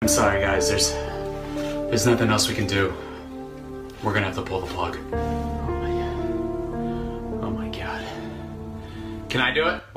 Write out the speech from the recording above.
I'm sorry guys, there's nothing else we can do. We're gonna have to pull the plug. Oh my god. Can I do it?